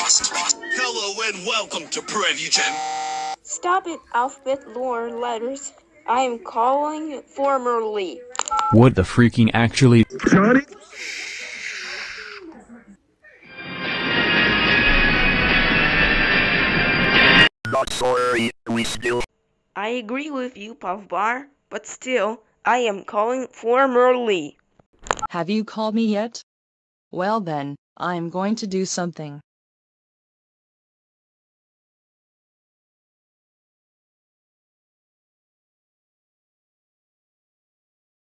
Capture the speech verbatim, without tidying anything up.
Hello and welcome to Preview Gem. Stop it, alphabet lore letters. I am calling formerly. What the freaking actually? Johnny? Not sorry, we still. I agree with you, Puff Bar, but still, I am calling formerly. Have you called me yet? Well then, I'm going to do something.